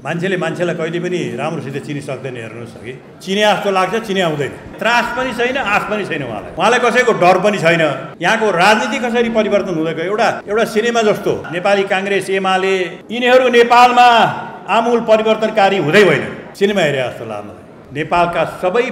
मान्छेले मान्छेलाई कहिले पनि राम्रोसित चिनि सक्दैन। हेर्नुहोस् कि चिने जस्तो लाग्छ, चिने आउँदैन। त्रास पनि छैन, आश पनि छैन उहाँलाई कसैको डर पनि छैन। यहाँको राजनीति कसरी परिवर्तन हुँदै गयो, एउटा सिनेमा जस्तो नेपाली काङ्ग्रेस एमाले यिनीहरू नेपालमा आमूल परिवर्तनकारी हुँदै होइन। सिनेमा हेरे जस्तो लाग्छ। नेपालका सबै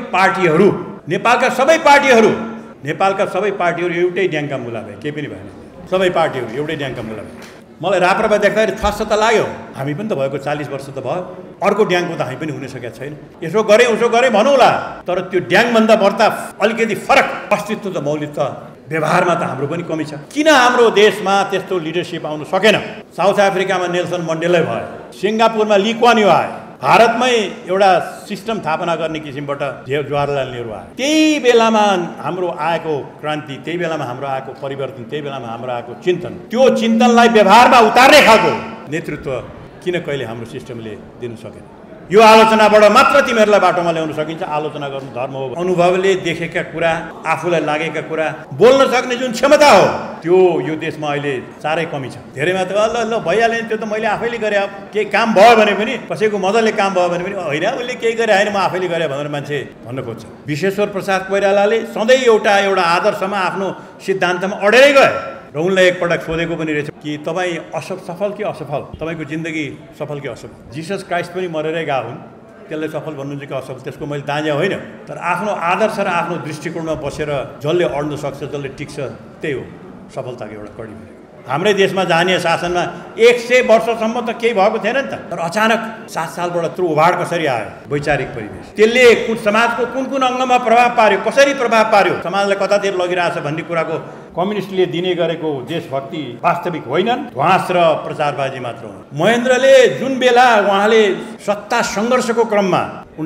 पार्टीहरू एउटै ड्याङका मुला भए, केही पनि भएन। सबै पार्टीहरू एउटै ड्याङका मुला भए। मलाई राप्रपा देख्दाखेरि थस्स त लाग्यो, हामी पनि त भएको 40 वर्ष त भयो, अर्को ड्याङको त हामी पनि हुन सकेका छैन। यसो गरे उसो गरे भनौँला, तर त्यो ड्याङभन्दा बढ्ता अलिकति फरक अस्तित्व त मौलिक त व्यवहारमा त हाम्रो पनि कमी छ। किन हाम्रो देशमा त्यस्तो लिडरसिप आउन सकेन? साउथ अफ्रिकामा नेल्सन मण्डेलै भयो, सिङ्गापुरमा ली कुआन यू आयो, भारतमै एउटा सिस्टम स्थापना गर्ने किसिमबाट जवाहरलाल नेहरू आयो। त्यही बेलामा हाम्रो आएको क्रान्ति, त्यही बेलामा हाम्रो आएको परिवर्तन, त्यही बेलामा हाम्रो आएको चिन्तन, त्यो चिन्तनलाई व्यवहारमा उतार्ने खालको नेतृत्व किन कहिले हाम्रो सिस्टमले दिन सकेन? यो आलोचनाबाट मात्र तिमीहरूलाई बाटोमा ल्याउन सकिन्छ। आलोचना गर्नु धर्म हो। अनुभवले देखेका कुरा, आफूलाई लागेका कुरा बोल्न सक्ने जुन क्षमता हो, त्यो यो देशमा अहिले साह्रै कमी छ। धेरैमा त ल भइहाल्यो नि, त्यो त मैले आफैले गरेँ, केही काम भयो भने पनि, कसैको मद्दतले काम भयो भने पनि होइन उसले केही गरे होइन, म आफैले गरेँ भनेर मान्छे भन्न खोज्छ। विश्वेश्वर प्रसाद कोइरालाले सधैँ एउटा आदर्शमा आफ्नो सिद्धान्तमा अडेरै गए र उनलाई एकपटक सोधेको पनि रहेछ कि तपाईँ सफल कि असफल, तपाईँको जिन्दगी सफल कि असफल? जिसस क्राइस्ट पनि मरेरै गए हुन्, त्यसलाई सफल भन्नुहुन्छ कि असफल त्यसको मैले दाँजे होइन, तर आफ्नो आदर्श र आफ्नो दृष्टिकोणमा बसेर जसले अड्न सक्छ, जसले टिक्छ, त्यही हो सफलताको एउटा कडी। हाम्रै देशमा जानीय शासनमा 100 वर्षसम्म त केही भएको थिएन नि त, तर अचानक 7 सालबाट त्यो उभाड कसरी आयो? वैचारिक परिवेश, त्यसले समाजको कुन अङ्गमा प्रभाव पार्यो, कसरी प्रभाव पार्यो, समाजलाई कतातिर लगिरहेछ भन्ने कुराको कम्युनिस्टले दिने गरेको देशभक्ति वास्तविक होइनन्, ध्वास र प्रचारबाजी मात्र हो। महेन्द्रले जुन बेला उहाँले सत्ता सङ्घर्षको क्रममा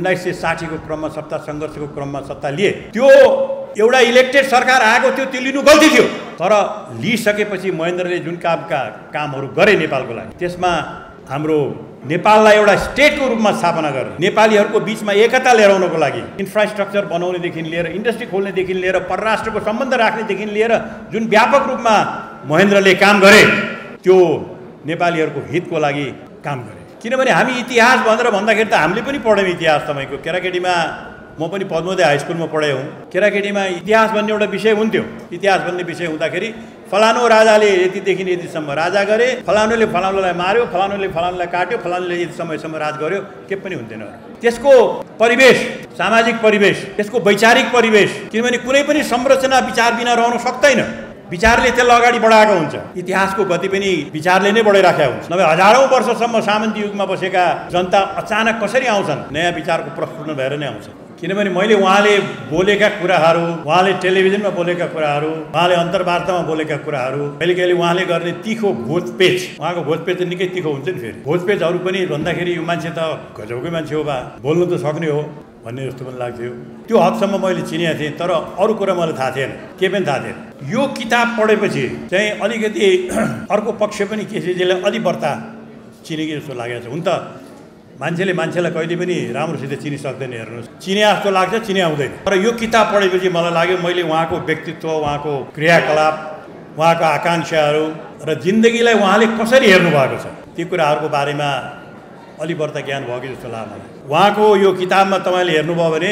1960 को क्रममा सत्ता सङ्घर्षको क्रममा सत्ता लिए, त्यो एउटा इलेक्टेड सरकार आएको थियो, त्यो लिनु गल्ती थियो। तर लिइसकेपछि महेन्द्रले जुन कामहरू गरे नेपालको लागि, त्यसमा हाम्रो नेपाललाई एउटा स्टेटको रूपमा स्थापना गरेर नेपालीहरूको बिचमा एकता लिएर आउनको लागि इन्फ्रास्ट्रक्चर बनाउनेदेखि लिएर इन्डस्ट्री खोल्नेदेखि लिएर परराष्ट्रको सम्बन्ध राख्नेदेखि लिएर जुन व्यापक रूपमा महेन्द्रले काम गरे, त्यो नेपालीहरूको हितको लागि काम गरे। किनभने हामी इतिहास भनेर भन्दाखेरि त हामीले पनि पढ्यौँ इतिहास। तपाईँको केटाकेटीमा म पनि पद्मोदय हाई स्कुलमा पढेँ हुँ। केटाकेटीमा इतिहास भन्ने एउटा विषय हुन्थ्यो। इतिहास भन्ने विषय हुँदाखेरि फलानु राजाले यतिदेखि यतिसम्म राजा गरे, फलानुले फलानुलाई मार्यो, फलानुले फलानुलाई काट्यो, फलानुले यति समयसम्म राज गर्यो, के पनि हुन्थेन। त्यसको परिवेश, सामाजिक परिवेश, त्यसको वैचारिक परिवेश, किनभने कुनै पनि संरचना विचार बिना रहन सक्दैन। विचारले त्यसलाई अगाडि बढाएको हुन्छ। इतिहासको गति पनि विचारले नै बढाइराखेको हुन्छ। नभए हजारौँ वर्षसम्म सामन्ती युगमा बसेका जनता अचानक कसरी आउँछन्? नयाँ विचारको प्रस्फुटन भएर नै आउँछ। किनभने मैले उहाँले बोलेका कुराहरू, उहाँले टेलिभिजनमा बोलेका कुराहरू, उहाँले अन्तर्वार्तामा बोलेका कुराहरू, कहिले उहाँले गर्ने तीखो भोजपेच, उहाँको भोजपेच त निकै तीखो हुन्छ नि। फेरि भोजपेचहरू पनि भन्दाखेरि यो मान्छे त गजबकै मान्छे हो बा, बोल्नु त सक्ने हो भन्ने जस्तो पनि लाग्थ्यो। त्यो हदसम्म मैले चिनेको थिएँ, तर अरू कुरा मलाई थाहा थिएन, के पनि थाहा थिएन। यो किताब पढेपछि चाहिँ अलिकति अर्को पक्ष पनि केसीजीलाई अलि बढ्ता चिनेकी जस्तो लागेको छ। हुन त मान्छेले मान्छेलाई कहिले पनि राम्रोसित चिनि सक्दैन। हेर्नुहोस्, चिने जस्तो लाग्छ, चिने आउँदैन। तर यो किताब पढेपछि मलाई लाग्यो मैले उहाँको व्यक्तित्व, उहाँको क्रियाकलाप, उहाँको आकाङ्क्षाहरू र जिन्दगीलाई उहाँले कसरी हेर्नु भएको छ, ती कुराहरूको बारेमा अलि बढ्ता ज्ञान भयो कि जस्तो लाग्यो मलाई। उहाँको यो किताबमा तपाईँले हेर्नुभयो भने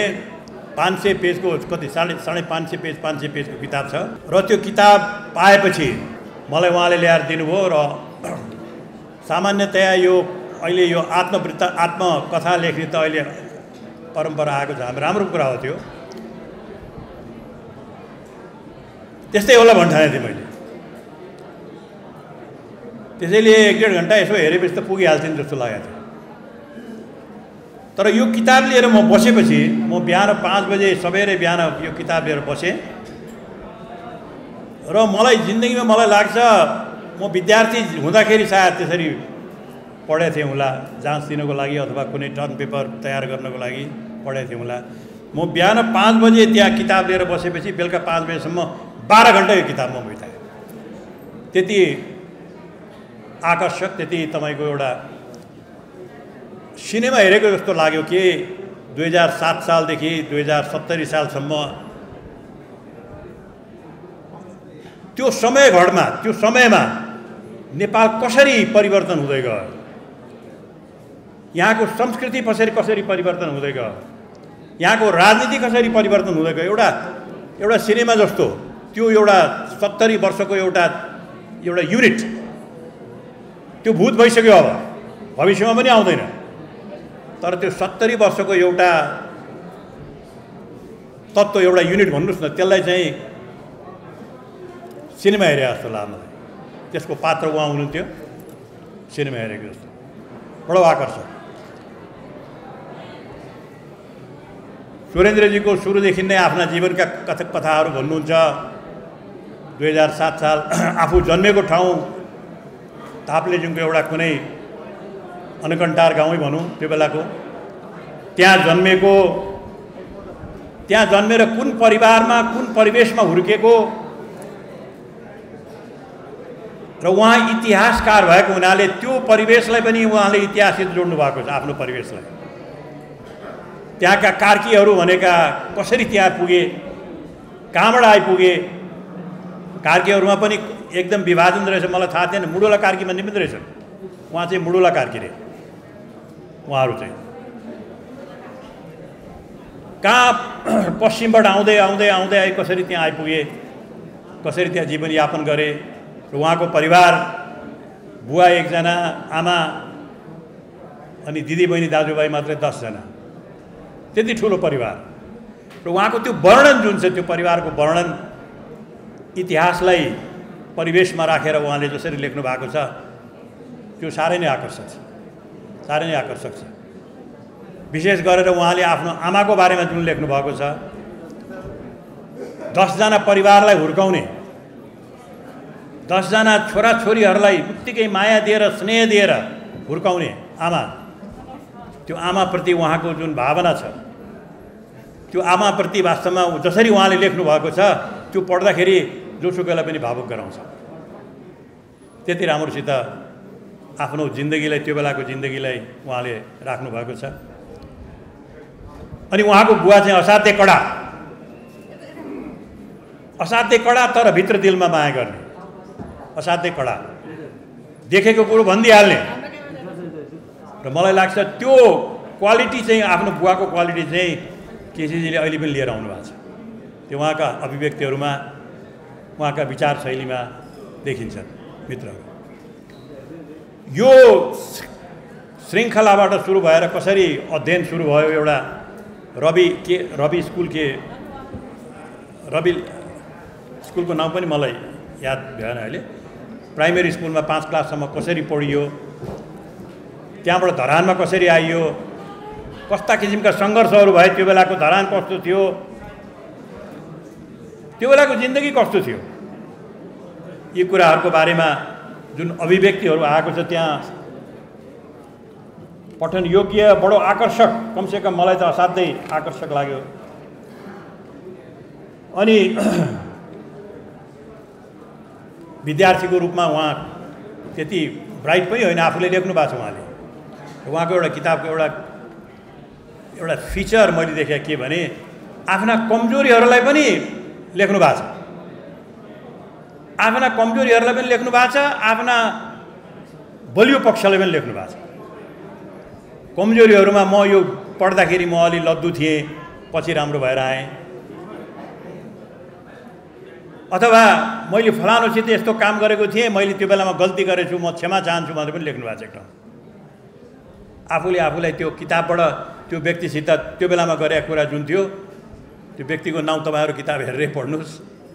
500 पेजको कति 550 पेज 500 पेजको किताब छ। र त्यो किताब पाएपछि मलाई उहाँले ल्याएर दिनुभयो। र सामान्यतया यो अहिले यो आत्मकथा लेख्ने त अहिले परम्परा आएको छ, हाम्रो राम्रो कुरा हो। त्यो त्यस्तै होला भन्ठाने थिएँ मैले। त्यसैले 1-1.5 घन्टा यसो हेरेपछि त पुगिहाल्थ्यो नि जस्तो लागेको थियो। तर यो किताब लिएर म बसेपछि, म बिहान 5 बजे सबेरै बिहान यो किताब लिएर बसेँ र मलाई जिन्दगीमा मलाई लाग्छ म विद्यार्थी हुँदाखेरि सायद त्यसरी पढेको थिएँ होला, जाँच दिनको लागि अथवा कुनै टर्म पेपर तयार गर्नको लागि पढेको थिएँ होला। म बिहान 5 बजे त्यहाँ किताब लिएर बसेपछि बेलुका 5 बजेसम्म 12 घन्टा यो किताबमा बिताएँ। त्यति आकर्षक, त्यति तपाईँको एउटा सिनेमा हेरेको जस्तो लाग्यो कि 2007 सालदेखि 2070 सालसम्म त्यो समयमा नेपाल कसरी परिवर्तन हुँदै गयो, यहाँको संस्कृति कसरी परिवर्तन हुँदै गयो, यहाँको राजनीति कसरी परिवर्तन हुँदै गयो। एउटा सिनेमा जस्तो त्यो एउटा 70 वर्षको एउटा युनिट त्यो भूत भइसक्यो, अब भविष्यमा पनि आउँदैन। तर त्यो 70 वर्षको एउटा तत्त्व, एउटा युनिट भन्नुहोस् न, त्यसलाई चाहिँ सिनेमा हेरे जस्तो लाग्यो। त्यसको पात्र उहाँ हुनुहुन्थ्यो, सिनेमा हेरेको जस्तो, बडो आकर्षक। सुरेन्द्रजीको सुरुदेखि नै आफ्ना जीवनका कथाहरू भन्नुहुन्छ। 2007 साल आफू जन्मेको ठाउँ ताप्लेजुङको एउटा कुनै अनकन्टार गाउँै भनौँ, त्यो बेलाको त्यहाँ जन्मेर कुन परिवारमा कुन परिवेशमा हुर्केको र उहाँ इतिहासकार भएको हुनाले त्यो परिवेशलाई पनि उहाँले इतिहाससित जोड्नु भएको छ, आफ्नो परिवेशलाई। त्यहाँका कार्कीहरू भनेका कसरी त्यहाँ पुगे, कहाँबाट आइपुगे, कार्कीहरूमा पनि एकदम विभाजन रहेछ। मलाई थाहा थिएन, मुडुला कार्की भन्ने पनि रहेछ। उहाँ चाहिँ मुडुला कार्की रे, उहाँहरू चाहिँ कहाँ पश्चिमबाट आउँदै कसरी त्यहाँ आइपुगे, कसरी त्यहाँ जीवनयापन गरे। र उहाँको परिवार, बुवा 1 जना, आमा अनि दिदी बहिनी दाजुभाइ मात्रै 10 जना, त्यति ठुलो परिवार। र उहाँको त्यो वर्णन जुन छ, त्यो परिवारको वर्णन इतिहासलाई परिवेशमा राखेर उहाँले जसरी लेख्नु भएको छ, त्यो साह्रै नै आकर्षक छ। विशेष गरेर उहाँले आफ्नो आमाको बारेमा जुन लेख्नु भएको छ, 10 जना परिवारलाई हुर्काउने, 10 जना छोराछोरीहरूलाई उत्तिकै माया दिएर स्नेह दिएर हुर्काउने आमा, त्यो आमाप्रति उहाँको जुन भावना छ, त्यो आमाप्रति वास्तवमा जसरी उहाँले लेख्नु भएको छ, त्यो पढ्दाखेरि जोसुकैलाई पनि भावुक गराउँछ। त्यति राम्रोसित आफ्नो जिन्दगीलाई, त्यो बेलाको जिन्दगीलाई उहाँले राख्नु भएको छ। अनि उहाँको बुवा चाहिँ असाध्यै कडा तर भित्र दिलमा माया गर्ने, असाध्यै कडा, देखेको कुरो भनिदिइहाल्ने। र मलाई लाग्छ त्यो क्वालिटी चाहिँ, आफ्नो बुवाको क्वालिटी चाहिँ केसीजीले अहिले पनि लिएर आउनु भएको छ। त्यो उहाँका अभिव्यक्तिहरूमा, उहाँका विचार शैलीमा देखिन्छ। मित्रहरू, यो श्रृङ्खलाबाट सुरु भएर कसरी अध्ययन सुरु भयो, एउटा रवि स्कुलको नाम पनि मलाई याद भएन अहिले। प्राइमेरी स्कुलमा 5 क्लाससम्म कसरी पढियो, त्यहाँबाट धरानमा कसरी आइयो, कस्ता किसिमका सङ्घर्षहरू भए, त्यो बेलाको धरान कस्तो थियो, त्यो बेलाको जिन्दगी कस्तो थियो, यी कुराहरूको बारेमा जुन अभिव्यक्तिहरू आएको छ त्यहाँ पठन योग्य, बडो आकर्षक, कमसेकम मलाई त असाध्यै आकर्षक लाग्यो। अनि विद्यार्थीको रूपमा उहाँ त्यति ब्राइट पनि होइन, आफूले लेख्नु भएको छ उहाँले। उहाँको एउटा किताबको एउटा फिचर मैले देखेँ के भने, आफ्ना कमजोरीहरूलाई पनि लेख्नु भएको छ, आफ्ना कमजोरीहरूलाई पनि लेख्नु भएको छ, आफ्ना बलियो पक्षलाई पनि लेख्नु भएको छ। कमजोरीहरूमा म यो पढ्दाखेरि म अलि लद्दु थिएँ, पछि राम्रो भएर आएँ, अथवा मैले फलानुसित यस्तो काम गरेको थिएँ, मैले त्यो बेलामा गल्ती गरेछु, म क्षमा चाहन्छु भनेर पनि लेख्नु भएको छ। एकदम आफूलाई त्यो किताबबाट त्यो व्यक्तिसित त्यो बेलामा गरेको कुरा जुन थियो, त्यो व्यक्तिको नाउँ तपाईँहरू किताब हेरेर पढ्नुहोस्।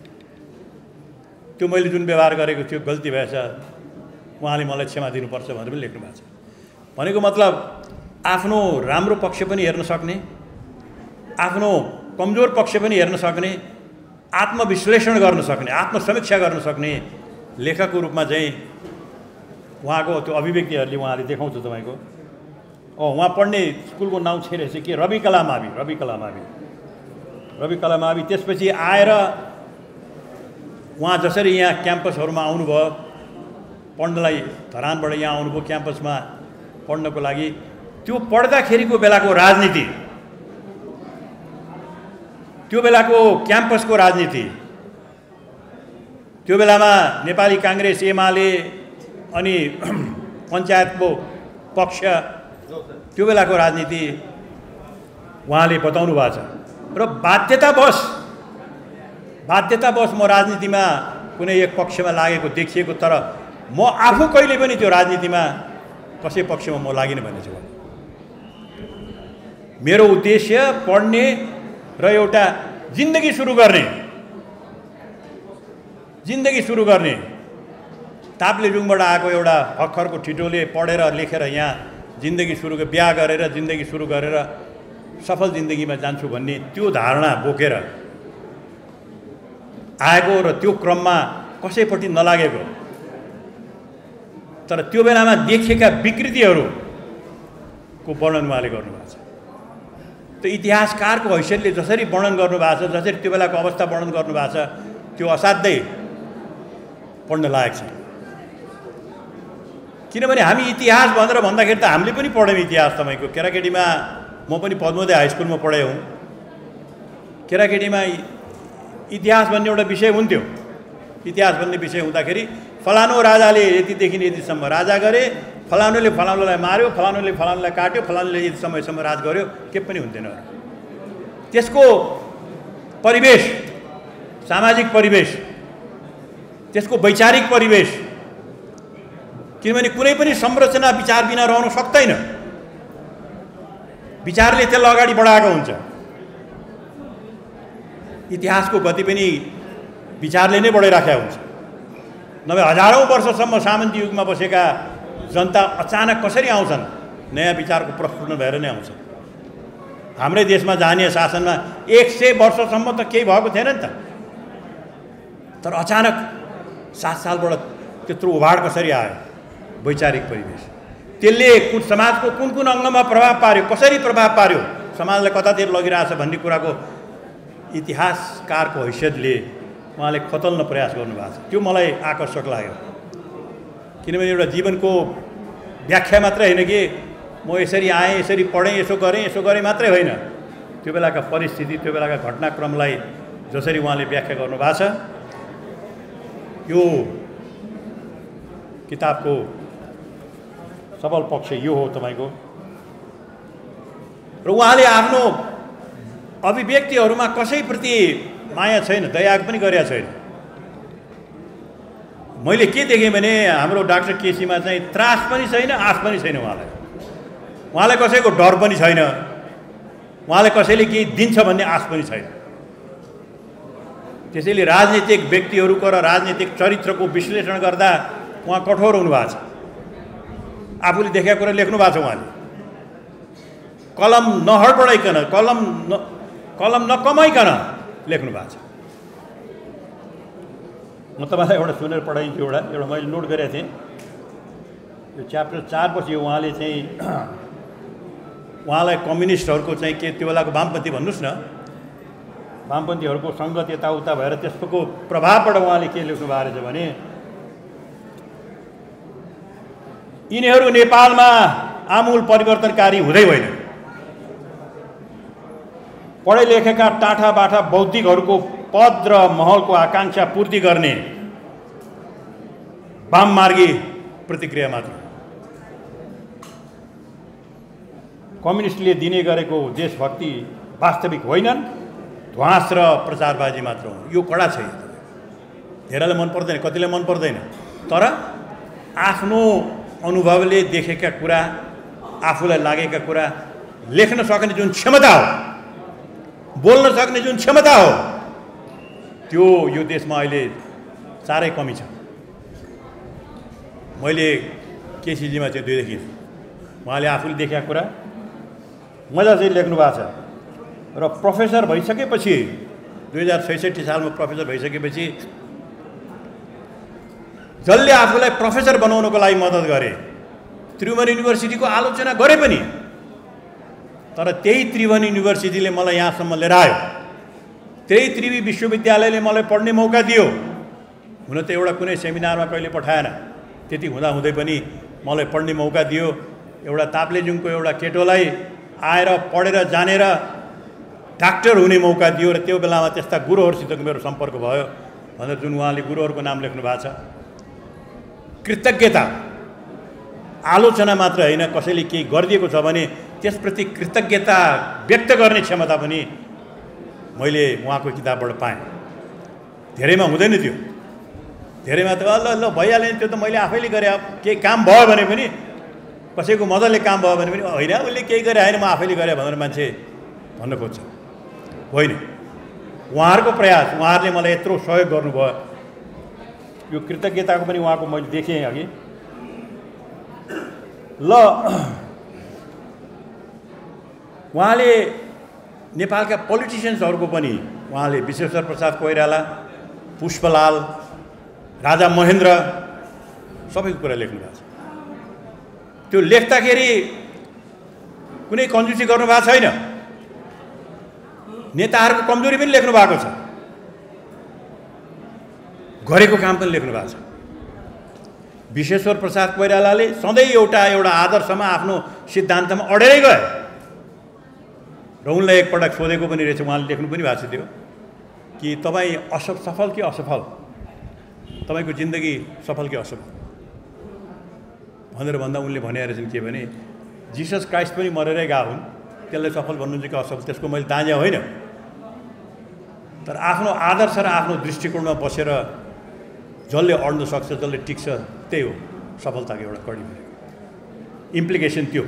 त्यो मैले जुन व्यवहार गरेको थियो, गल्ती भएछ, उहाँले मलाई क्षमा दिनुपर्छ भनेर पनि लेख्नु भएको छ। भनेको मतलब आफ्नो राम्रो पक्ष पनि हेर्न सक्ने, आफ्नो कमजोर पक्ष पनि हेर्न सक्ने, आत्मविश्लेषण गर्न सक्ने, आत्मसमीक्षा गर्न सक्ने लेखकको रूपमा चाहिँ उहाँको त्यो अभिव्यक्तिहरूले उहाँले देखाउँछ तपाईँको। उहाँ पढ्ने स्कुलको नाउँ चाहिँ रहेछ के, रवि कला मावि। त्यसपछि आएर उहाँ जसरी यहाँ क्याम्पसहरूमा आउनुभयो पढ्नलाई, धरानबाट यहाँ आउनुभयो क्याम्पसमा पढ्नको लागि, त्यो पढ्दाखेरिको बेलाको राजनीति, त्यो बेलाको क्याम्पसको राजनीति, त्यो बेलामा नेपाली काङ्ग्रेस, एमाले अनि पञ्चायतको पक्ष त्यो बेलाको राजनीति उहाँले बताउनु भएको छ र बाध्यतावश म राजनीतिमा कुनै एक पक्षमा लागेको देखिएको, तर म आफू कहिले पनि त्यो राजनीतिमा कसै पक्षमा म लागिनँ भन्ने छु। मेरो उद्देश्य पढ्ने र एउटा जिन्दगी सुरु गर्ने ताप्लेजुङबाट आएको एउटा भर्खरको ठिटोले पढेर लेखेर यहाँ जिन्दगी सुरु बिहा गरेर जिन्दगी सुरु गरेर सफल जिन्दगीमा जान्छु भन्ने त्यो धारणा बोकेर आएको र त्यो क्रममा कसैपट्टि नलागेको, तर त्यो बेलामा देखिएका विकृतिहरूको वर्णन उहाँले गर्नुभएको छ। त्यो इतिहासकारको हैसियतले जसरी वर्णन गर्नुभएको छ, जसरी त्यो बेलाको अवस्था वर्णन गर्नुभएको छ, त्यो असाध्यै पढ्न लायक छ। किनभने हामी इतिहास भनेर भन्दाखेरि त हामीले पनि पढ्यौँ इतिहास। तपाईँको केटाकेटीमा म पनि पद्मोदय हाई स्कुलमा पढेँ हुँ। केटाकेटीमा इतिहास भन्ने एउटा विषय हुन्थ्यो। इतिहास भन्ने विषय हुँदाखेरि फलानु राजाले यतिदेखि यतिसम्म राजा गरे, फलानुले फलानुलाई मार्यो, फलानुले फलानुलाई काट्यो, फलानुले यति समयसम्म राज गर्यो, के पनि हुन्थेन। त्यसको परिवेश, सामाजिक परिवेश, त्यसको वैचारिक परिवेश, किनभने कुनै पनि संरचना विचार बिना रहन सक्दैन। विचारले त्यसलाई अगाडि बढाएको हुन्छ। इतिहासको गति पनि विचारले नै बढाइराखेको हुन्छ। नभए हजारौँ वर्षसम्म सामन्ती युगमा बसेका जनता अचानक कसरी आउँछन्? नयाँ विचारको प्रस्फुटन भएर नै आउँछ। हाम्रै देशमा जानीय शासनमा 100 वर्षसम्म त केही भएको थिएन नि त, तर अचानक 7 सालबाट त्यत्रो उभाड कसरी आयो? वैचारिक परिवेश, त्यसले समाजको कुन कुन अङ्गमा प्रभाव पार्यो, कसरी प्रभाव पार्यो, समाजलाई कतातिर लगिरहेछ भन्ने कुराको इतिहासकारको हैसियतले उहाँले खतल्न प्रयास गर्नुभएको छ। त्यो मलाई आकर्षक लाग्यो। किनभने एउटा जीवनको व्याख्या मात्रै होइन कि म यसरी आएँ, यसरी पढेँ, यसो गरेँ मात्रै होइन। त्यो बेलाका परिस्थिति, त्यो बेलाका घटनाक्रमलाई जसरी उहाँले व्याख्या गर्नुभएको छ, यो किताबको सबल पक्ष यो हो तपाईँको। र उहाँले आफ्नो अभिव्यक्तिहरूमा कसैप्रति माया छैन, दया पनि गरेका छैन। मैले के देखेँ भने हाम्रो डाक्टर केसीमा चाहिँ त्रास पनि छैन, आश पनि छैन। उहाँलाई कसैको डर पनि छैन, उहाँलाई कसैले केही दिन्छ भन्ने आश पनि छैन। त्यसैले राजनीतिक व्यक्तिहरूको र राजनीतिक चरित्रको विश्लेषण गर्दा उहाँ कठोर हुनुभएको छ। आफूले देखेका कुरा लेख्नु भएको छ। उहाँले कलम नहडबडाइकन, कलम नकमाइकन लेख्नु भएको छ। म तपाईँलाई एउटा सुनेर पढाइन्छु। एउटा मैले नोट गरेको थिएँ। यो च्याप्टर 4 पछि उहाँले चाहिँ उहाँलाई कम्युनिस्टहरूको चाहिँ के त्यो बेलाको वामपन्थी भन्नुहोस् न, वामपन्थीहरूको सङ्गत यताउता भएर त्यसको प्रभावबाट उहाँले के लेख्नु भएको रहेछ भने यिनीहरू नेपालमा आमूल परिवर्तनकारी हुँदै होइन। पढे लेखेका टाठा बाठा बौद्धिकहरूको पद र महलको आकांक्षा पूर्ति गर्ने वाममार्गी प्रतिक्रिया मात्र। कम्युनिस्टले दिने गरेको देशभक्ति वास्तविक होइनन्, ध्वास र प्रचारबाजी मात्र हो। यो कडा छ। धेरैलाई मन पर्दैन, कतिलाई मन पर्दैन, तर आफ्नो अनुभवले देखेका कुरा, आफूलाई लागेका कुरा लेख्न सक्ने जुन क्षमता हो, बोल्न सक्ने जुन क्षमता हो, त्यो यो देशमा अहिले साह्रै कमी छ। मैले केसीजीमा चाहिँ त्यो देखेँ। उहाँले आफूले देखेका कुरा मजा चाहिँ लेख्नु भएको छ। र प्रोफेसर भइसकेपछि 2066 सालमा प्रोफेसर भइसकेपछि जसले आफूलाई प्रोफेसर बनाउनको लागि मद्दत गरे, त्रिभुवन युनिभर्सिटीको आलोचना गरे पनि, तर त्यही त्रिभुवन युनिभर्सिटीले मलाई यहाँसम्म लिएर आयो। त्यही त्रिवी विश्वविद्यालयले मलाई पढ्ने मौका दियो। हुन त एउटा कुनै सेमिनारमा कहिले पठाएन, त्यति हुँदाहुँदै पनि मलाई पढ्ने मौका दियो। एउटा ताप्लेजुङको एउटा केटोलाई आएर पढेर जानेर डाक्टर हुने मौका दियो। र त्यो बेलामा त्यस्ता गुरुहरूसितको मेरो सम्पर्क भयो भनेर जुन उहाँले गुरुहरूको नाम लेख्नु भएको छ। कृतज्ञता आलोचना मात्र होइन, कसैले केही गरिदिएको छ भने त्यसप्रति कृतज्ञता व्यक्त गर्ने क्षमता पनि मैले उहाँको किताबबाट पाएँ। धेरैमा हुँदैन त्यो, धेरैमा त ल ल भइहाल्यो नि, त्यो त मैले आफैले गरेँ, केही काम भयो भने पनि, कसैको मजाले काम भयो भने पनि होइन उसले केही गरे होइन म आफैले गरेँ भनेर मान्छे भन्न खोज्छ। होइन, उहाँहरूको प्रयास, उहाँहरूले मलाई यत्रो सहयोग गर्नुभयो, यो कृतज्ञताको पनि उहाँको मैले देखेँ अघि। ल उहाँले नेपालका पोलिटिसियन्सहरूको पनि उहाँले विश्वेश्वर प्रसाद कोइराला, पुष्पलाल, राजा महेन्द्र सबैको कुरा लेख्नु भएको छ। त्यो लेख्दाखेरि कुनै कन्जुसी गर्नु भएको छैन, नेताहरूको कमजोरी पनि लेख्नु भएको छ, गरेको काम पनि लेख्नु भएको छ। विश्वेश्वर प्रसाद कोइरालाले सधैँ एउटा आदर्शमा आफ्नो सिद्धान्तमा अडेरै गए र उनलाई एकपटक सोधेको पनि रहेछ, उहाँले लेख्नु पनि भएको छ त्यो कि तपाईँ सफल कि असफल, तपाईँको जिन्दगी सफल कि असफल भनेर भन्दा उनले भने रहेछन् के भने जिसस क्राइस्ट पनि मरेरै गए हुन्, त्यसलाई सफल भन्नुहुन्छ कि असफल त्यसको मैले दाँजे होइन, तर आफ्नो आदर्श र आफ्नो दृष्टिकोणमा बसेर जसले अड्न सक्छ, जसले टिक्छ, त्यही हो सफलताको एउटा कडी भनेको इम्प्लिकेसन। त्यो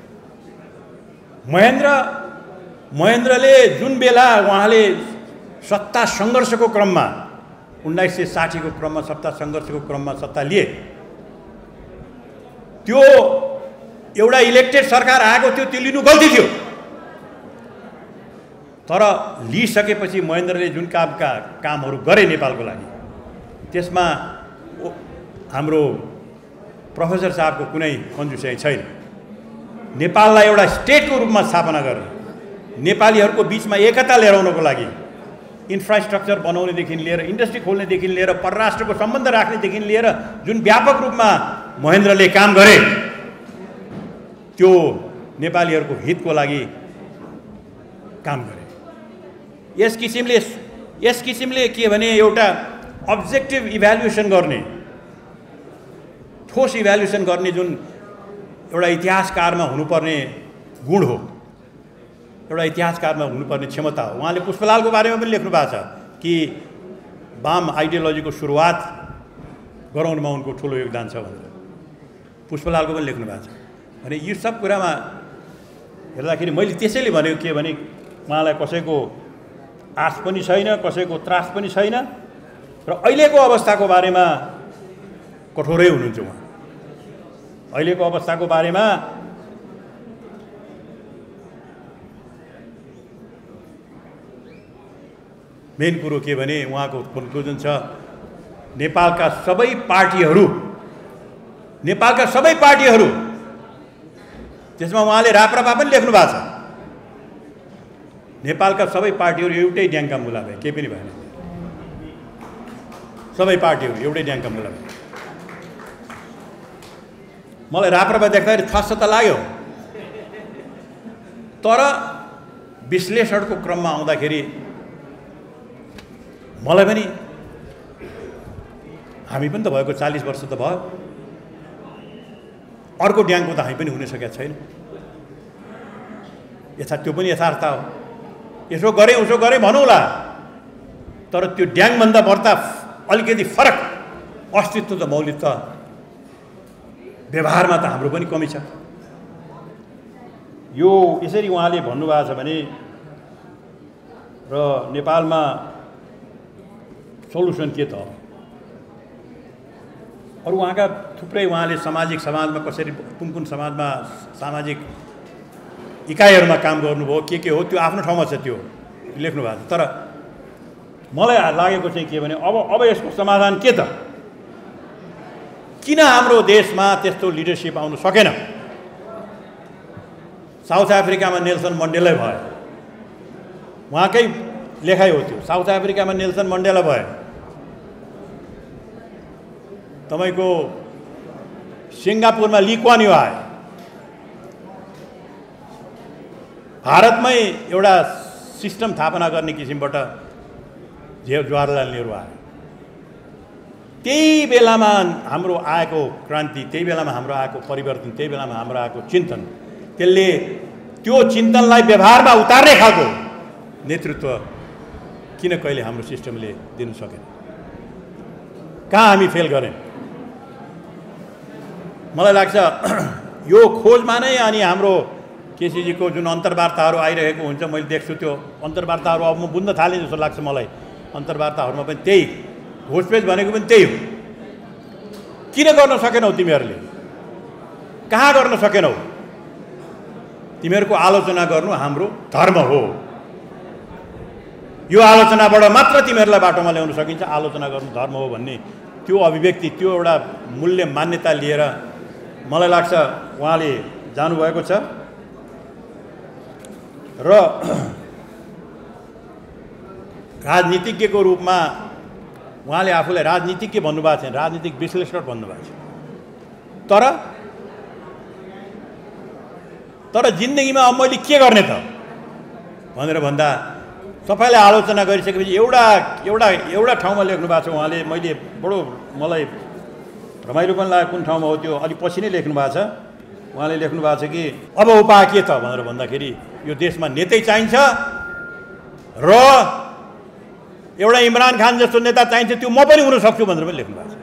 महेन्द्रले जुन बेला उहाँले सत्ता सङ्घर्षको क्रममा 1960 को क्रममा सत्ता सङ्घर्षको क्रममा सत्ता लिए, त्यो एउटा इलेक्टेड सरकार आएको थियो, त्यो लिनु गल्ती थियो। तर लिइसकेपछि महेन्द्रले जुन कामहरू गरे नेपालको लागि, त्यसमा हाम्रो प्रोफेसर साहबको कुनै कन्जुसाइ छैन। नेपाललाई एउटा स्टेटको रूपमा स्थापना गर्ने, नेपालीहरूको बिचमा एकता लिएर आउनको लागि इन्फ्रास्ट्रक्चर बनाउनेदेखि लिएर, इन्डस्ट्री खोल्नेदेखि लिएर, परराष्ट्रको सम्बन्ध राख्नेदेखि लिएर जुन व्यापक रूपमा महेन्द्रले काम गरे, त्यो नेपालीहरूको हितको लागि काम गरे। यस किसिमले के भने एउटा अब्जेक्टिभ इभ्यालुएसन गर्ने, ठोस इभ्यालुएसन गर्ने जुन एउटा इतिहासकारमा हुनुपर्ने गुण हो, एउटा इतिहासकारमा हुनुपर्ने क्षमता हो। उहाँले पुष्पलालको बारेमा पनि लेख्नु भएको छ कि वाम आइडियोलोजीको सुरुवात गराउनुमा उनको ठुलो योगदान छ भनेर, पुष्पलालको पनि लेख्नु भएको छ। भने यो सब कुरामा हेर्दाखेरि मैले त्यसैले भनेको के भने उहाँलाई कसैको आश पनि छैन, कसैको त्रास पनि छैन र अहिलेको अवस्थाको बारेमा कठोरै हुनुहुन्छ उहाँ। अहिलेको अवस्थाको बारेमा मेन कुरो के भने उहाँको कन्क्लुजन छ नेपालका सबै पार्टीहरू, त्यसमा उहाँले राप्रपा पनि लेख्नु भएको छ, नेपालका सबै पार्टीहरू एउटै ड्याङका मुला भए, केही पनि भएन, सबै पार्टीहरू एउटै ड्याङका मुला भए। मलाई राप्रपा देख्दाखेरि थस्स त लाग्यो, तर विश्लेषणको क्रममा आउँदाखेरि मलाई पनि हामी पनि त भएको 40 वर्ष त भयो, अर्को ड्याङको त हामी पनि हुन सकेका छैन। त्यो पनि यथार्थ हो, यसो गरे उसो गरे भनौँला, तर त्यो ड्याङभन्दा बढ्ता अलिकति फरक अस्तित्व त मौलिक त व्यवहारमा त हाम्रो पनि कमी छ। यो यसरी उहाँले भन्नुभएको छ भने र नेपालमा सल्युसन के त अरू उहाँका थुप्रै उहाँले समाजमा कसरी कुन समाजमा सामाजिक इकाइहरूमा काम गर्नुभयो, के हो त्यो आफ्नो ठाउँमा छ, त्यो लेख्नु भएको छ। तर मलाई लागेको चाहिँ के भने अब यसको समाधान के त, किन हाम्रो देशमा त्यस्तो लिडरसिप आउन सकेन? साउथ अफ्रिकामा नेल्सन मण्डेला भयो, उहाँकै लेखाइ हो त्यो, साउथ अफ्रिकामा नेल्सन मण्डेला भयो, तपाईको सिङ्गापुरमा ली कुआन यू आयो, भारतमै एउटा सिस्टम स्थापना गर्ने किसिमबाट जवाहरलाल नेहरू आयो। त्यही बेलामा हाम्रो आएको क्रान्ति, त्यही बेलामा हाम्रो आएको परिवर्तन, त्यही बेलामा हाम्रो आएको चिन्तन, त्यसले त्यो चिन्तनलाई व्यवहारमा उतार्ने खालको नेतृत्व किन कहिले हाम्रो सिस्टमले दिन सकेन? कहाँ हामी फेल गरेँ? मलाई लाग्छ यो खोजमा नै अनि हाम्रो केसीजीको जुन अन्तर्वार्ताहरू आइरहेको हुन्छ, मैले देख्छु त्यो अन्तर्वार्ताहरू अब म बुझ्न थालेँ जस्तो लाग्छ मलाई। अन्तर्वार्ताहरूमा पनि त्यही घोषपेच भनेको पनि त्यही हो। किन गर्न सकेनौ तिमीहरूले? कहाँ गर्न सकेनौ? तिमीहरूको आलोचना गर्नु हाम्रो धर्म हो। यो आलोचनाबाट मात्र तिमीहरूलाई बाटोमा ल्याउन सकिन्छ। आलोचना गर्नु धर्म हो भन्ने त्यो अभिव्यक्ति, त्यो एउटा मूल्य मान्यता लिएर मलाई लाग्छ उहाँले जानुभएको छ। र राजनीतिज्ञको रूपमा उहाँले आफूलाई राजनीतिज्ञ भन्नुभएको छैन, राजनीतिक विश्लेषक भन्नुभएको छ। तर जिन्दगीमा अब मैले के गर्ने त भनेर भन्दा सबैले आलोचना गरिसकेपछि एउटा ठाउँमा लेख्नु भएको छ उहाँले। मैले बडो मलाई रमाइलो पनि लाग्यो कुन ठाउँमा हो त्यो, अलिक पछि नै लेख्नु भएको छ। उहाँले लेख्नु भएको छ कि अब उपाय के त भनेर भन्दाखेरि यो देशमा नेतै चाहिन्छ र एउटा इमरान खान जस्तो नेता चाहिन्छ, त्यो म पनि हुन सक्छु भनेर पनि लेख्नु भएको छ।